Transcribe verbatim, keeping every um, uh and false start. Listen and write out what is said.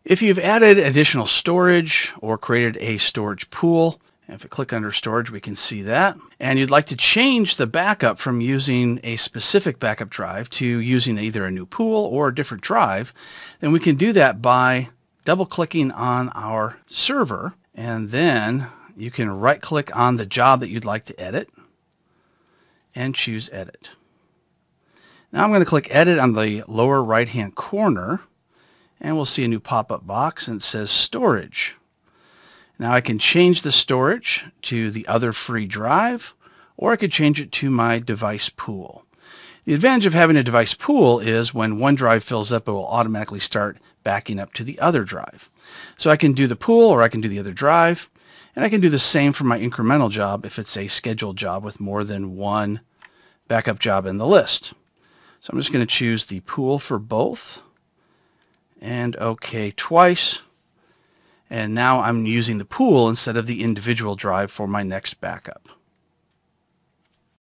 If you've added additional storage or created a storage pool, if we click under storage, we can see that, and you'd like to change the backup from using a specific backup drive to using either a new pool or a different drive, then we can do that by double-clicking on our server, and then you can right-click on the job that you'd like to edit and choose Edit. Now I'm going to click Edit on the lower right-hand corner, and we'll see a new pop-up box, and it says Storage. Now I can change the storage to the other free drive, or I could change it to my device pool. The advantage of having a device pool is when one drive fills up, it will automatically start backing up to the other drive. So I can do the pool, or I can do the other drive, and I can do the same for my incremental job if it's a scheduled job with more than one backup job in the list. So I'm just going to choose the pool for both, and OK twice. And now I'm using the pool instead of the individual drive for my next backup.